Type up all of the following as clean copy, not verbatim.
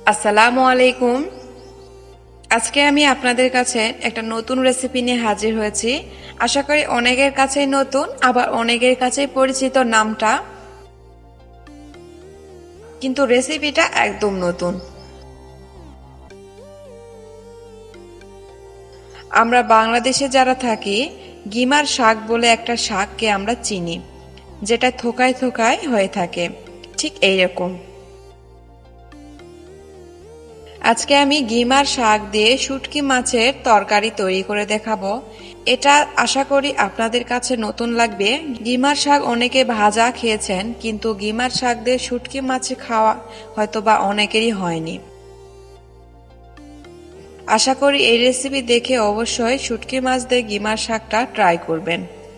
আসসালামু আলাইকুম। আজকে আমি আপনাদের কাছে একটা নতুন রেসিপি নিয়ে হাজির হয়েছি। আশা করি অনেকের কাছেই নতুন, আবার অনেকের কাছেই পরিচিত নামটা, কিন্তু রেসিপিটা একদম নতুন। আমরা বাংলাদেশে যারা থাকি, গিমার শাক বলে একটা শাককে আমরা চিনি, যেটা থোকায় থোকায় হয়ে থাকে, ঠিক এইরকম। আজকে আমি গিমার শাক দিয়ে শুটকি মাছের তরকারি তৈরি করে দেখাবো। এটা আশা করি আপনাদের কাছে নতুন লাগবে। গিমার শাক অনেকে ভাজা খেয়েছেন, কিন্তু গিমার শাক দিয়ে শুটকি মাছ খাওয়া হয়তোবা অনেকেরই হয়নি। আশা করি এই রেসিপি দেখে অবশ্যই শুটকি মাছ দিয়ে গিমার শাকটা ট্রাই করবেন।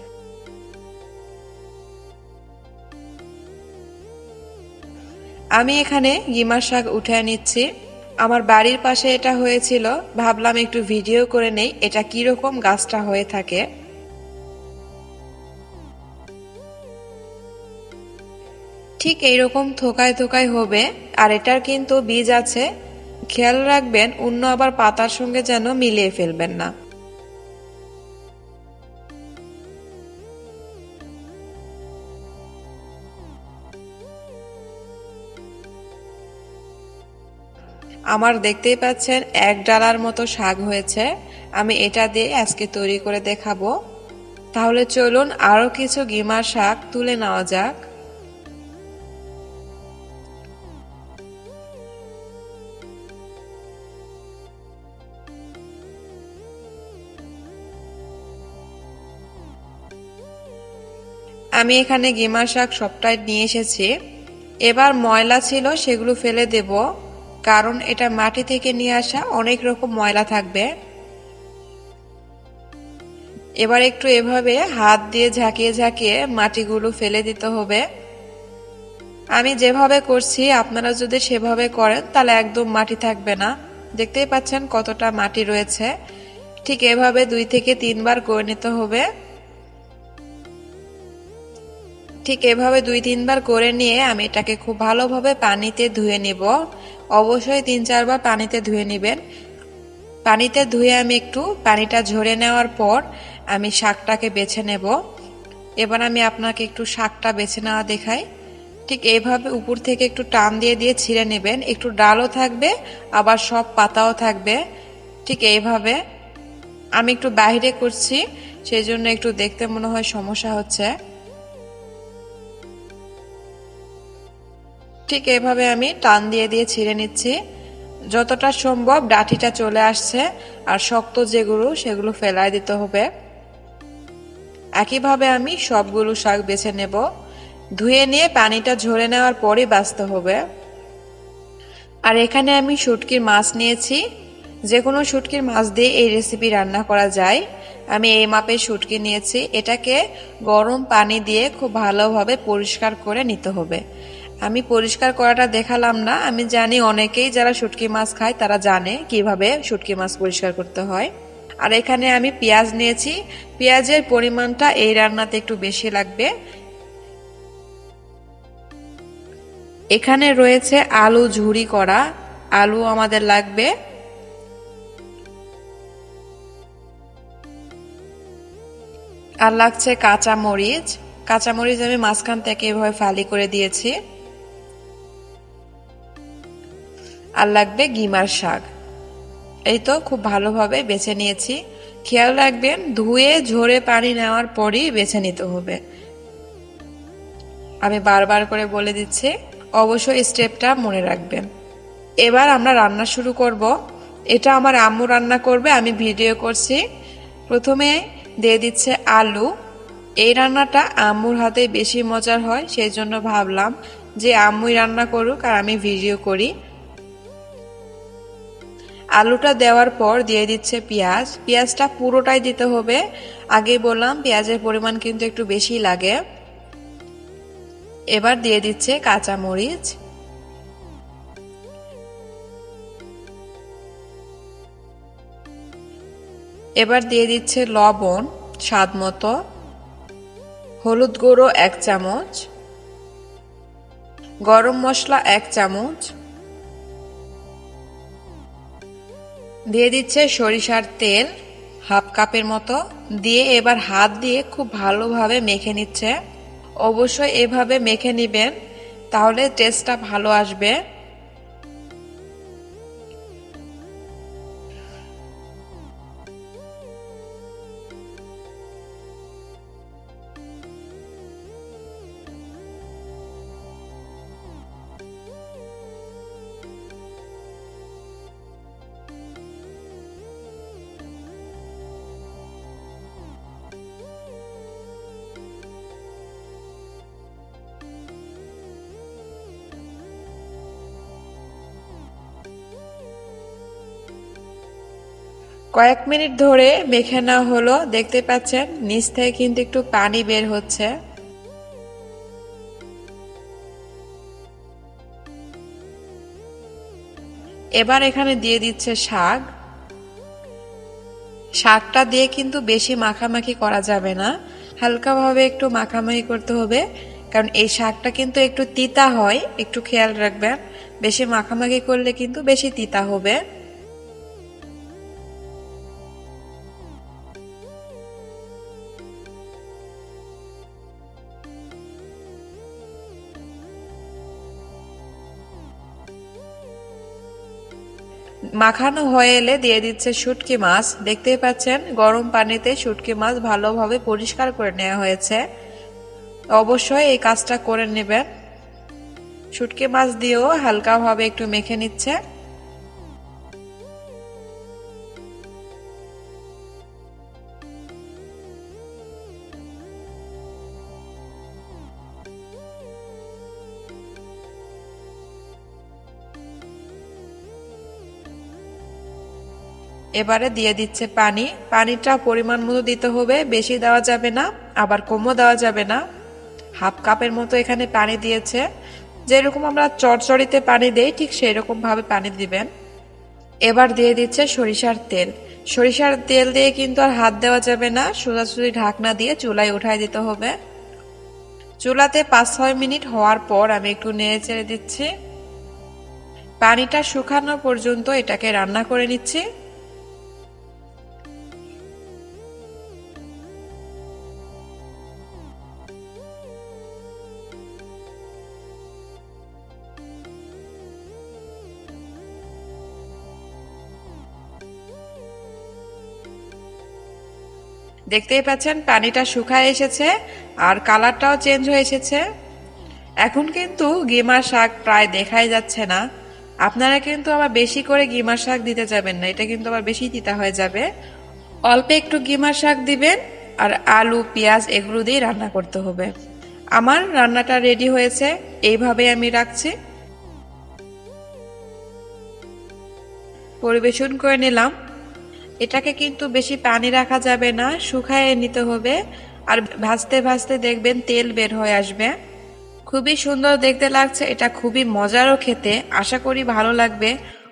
আমি এখানে গিমার শাক উঠিয়ে নিচ্ছি। আমার বাড়ির পাশে এটা হয়েছিল, ভাবলাম একটু ভিডিও করে নেই এটা কিরকম গাছটা হয়ে থাকে। ঠিক এইরকম থোকায় থোকায় হবে, আর এটার কিন্তু বীজ আছে। খেয়াল রাখবেন অন্য আবার পাতার সঙ্গে যেন মিলিয়ে ফেলবেন না। আমার দেখতেই পাচ্ছেন এক ডালার মতো শাক হয়েছে। আমি এটা দিয়ে আজকে তৈরি করে দেখাবো। তাহলে চলুন আরো কিছু গিমার শাক তুলে নেওয়া যাক। আমি এখানে গিমার শাক সবটাই নিয়ে এসেছি। এবার ময়লা ছিল সেগুলো ফেলে দেব, কারণ এটা মাটি থেকে নিয়ে আসা, অনেক রকম ময়লা থাকবে। এবার একটু এভাবে হাত দিয়ে ঝাঁকিয়ে ঝাঁকিয়ে মাটিগুলো ফেলে দিতে হবে। আমি যেভাবে করছি আপনারা যদি সেভাবে করেন তাহলে একদম মাটি থাকবে না। দেখতেই পাচ্ছেন কতটা মাটি রয়েছে। ঠিক এভাবে 2 থেকে 3 বার করে নিতে হবে। ঠিক এভাবে 2-3 বার করে নিয়ে আমি এটাকে খুব ভালোভাবে পানিতে ধুয়ে নিব। অবশ্যই 3-4 বার পানিতে ধুয়ে নেবেন। পানিতে ধুয়ে আমি একটু পানিটা ঝরে নেওয়ার পর আমি শাকটাকে বেছে নেব। এবার আমি আপনাকে একটু শাকটা বেছে নেওয়া দেখাই। ঠিক এইভাবে উপর থেকে একটু টান দিয়ে দিয়ে ছিঁড়ে নেবেন। একটু ডালও থাকবে, আবার সব পাতাও থাকবে। ঠিক এইভাবে। আমি একটু বাইরে করছি, সেই জন্য একটু দেখতে মনে হয় সমস্যা হচ্ছে। ঠিক এভাবে আমি টান দিয়ে দিয়ে ছিঁড়ে নিচ্ছি। যতটা সম্ভব ডাঁটিটা চলে আসছে, আর শক্ত যেগুলো সেগুলো ফেলায় দিতে হবে। একইভাবে আমি সবগুলো শাক বেছে নেব। ধুয়ে নিয়ে পানিটা ঝরে নেওয়ার পরই বাছতে হবে। আর এখানে আমি শুটকির মাছ নিয়েছি। যে কোনো শুটকির মাছ দিয়ে এই রেসিপি রান্না করা যায়। আমি এই মাপের শুটকি নিয়েছি। এটাকে গরম পানি দিয়ে খুব ভালোভাবে পরিষ্কার করে নিতে হবে। আমি পরিষ্কার করাটা দেখালাম না, আমি জানি অনেকেই যারা শুটকি মাছ খায় তারা জানে কিভাবে শুটকি মাছ পরিষ্কার করতে হয়। আর এখানে আমি পেঁয়াজ নিয়েছি। পেঁয়াজের পরিমাণটা এই রান্নাতে একটু বেশি লাগবে। এখানে রয়েছে আলু ঝুরি করা, আলু আমাদের লাগবে। আর লাগছে কাঁচা মরিচ। কাঁচা মরিচ আমি মাঝখান থেকে এভাবে ফালি করে দিয়েছি। আর লাগবে গিমার শাক। এই তো খুব ভালোভাবে বেছে নিয়েছি। খেয়াল রাখবেন ধুয়ে ঝরে পানি নেওয়ার পরই বেছে নিতে হবে। আমি বারবার করে বলে দিচ্ছি, অবশ্যই স্টেপটা মনে রাখবেন। এবার আমরা রান্না শুরু করব। এটা আমার আম্মু রান্না করবে, আমি ভিডিও করছি। প্রথমে দিয়ে দিচ্ছে আলু। এই রান্নাটা আম্মুর হাতে বেশি মজার হয়, সেই জন্য ভাবলাম যে আম্মুই রান্না করুক আর আমি ভিডিও করি। আলুটা দেওয়ার পর দিয়ে দিচ্ছে পেঁয়াজ। পেঁয়াজটা পুরোটাই দিতে হবে। আগেই বললাম পেঁয়াজের পরিমাণ কিন্তু একটু বেশি লাগে। এবার দিয়ে দিচ্ছে কাঁচা মরিচ। এবার দিয়ে দিচ্ছে লবণ স্বাদ মতো, হলুদ গুঁড়ো 1 চামচ, গরম মশলা 1 চামচ, দিয়ে দিচ্ছে সরিষার তেল হাফ কাপের মতো, দিয়ে এবার হাত দিয়ে খুব ভালোভাবে মেখে নিচ্ছে। অবশ্যই এভাবে মেখে নিবেন, তাহলে টেস্টটা ভালো আসবে। কয়েক মিনিট ধরে মেখে নেওয়া হলো, দেখতে পাচ্ছেন নিচ থেকে কিন্তু একটু পানি বের হচ্ছে। এবার এখানে দিয়ে দিচ্ছে শাক। শাকটা দিয়ে কিন্তু বেশি মাখামাখি করা যাবে না, হালকাভাবে একটু মাখামাখি করতে হবে, কারণ এই শাকটা কিন্তু একটু তিতা হয়, একটু খেয়াল রাখবেন। বেশি মাখামাখি করলে কিন্তু বেশি তিতা হবে। মাখানো হয়ে এলে দিয়ে দিচ্ছে শুটকি মাছ। দেখতেই পাচ্ছেন গরম পানিতে শুটকি মাছ ভালোভাবে পরিষ্কার করে নেওয়া হয়েছে। অবশ্যই এই কাজটা করে নেবেন। শুটকি মাছ দিয়েও হালকাভাবে একটু মেখে নিচ্ছে। এবারে দিয়ে দিচ্ছে পানি। পানিটা পরিমাণ মতো দিতে হবে, বেশি দেওয়া যাবে না আবার কমও দেওয়া যাবে না। হাফ কাপের মতো এখানে পানি দিয়েছে। যেরকম আমরা চটচড়িতে পানি দেই ঠিক সেই রকম ভাবে পানি দিবেন। এবার দিয়ে দিচ্ছে সরিষার তেল। সরিষার তেল দিয়ে কিন্তু আর হাত দেওয়া যাবে না, সোজাসুজি ঢাকনা দিয়ে চুলায় উঠায় দিতে হবে। চুলাতে 5-6 মিনিট হওয়ার পর আমি একটু নেড়ে চেড়ে দিচ্ছি। পানিটা শুকানো পর্যন্ত এটাকে রান্না করে নিচ্ছি। দেখতেই পাচ্ছেন পানিটা শুকায় এসেছে আর কালারটাও চেঞ্জ হয়ে এসেছে। এখন কিন্তু গিমার শাক প্রায় দেখাই যাচ্ছে না। আপনারা কিন্তু আবার বেশি করে গিমার শাক দিতে যাবেন না, এটা কিন্তু আবার বেশি তিতা হয়ে যাবে। অল্প একটু গিমার শাক দিবেন আর আলু পেঁয়াজ এগুলো দিয়ে রান্না করতে হবে। আমার রান্নাটা রেডি হয়েছে, এইভাবে আমি রাখছি। পরিবেশন করে নিলাম। এটাকে কিন্তু বেশি পানি রাখা যাবে না, শুকায়ে নিতে হবে। আর ভাজতে ভাজতে দেখবেন তেল বের হয়ে আসবে। খুবই সুন্দর দেখতে লাগছে, এটা খুবই মজারও খেতে। আশা করি ভালো লাগবে।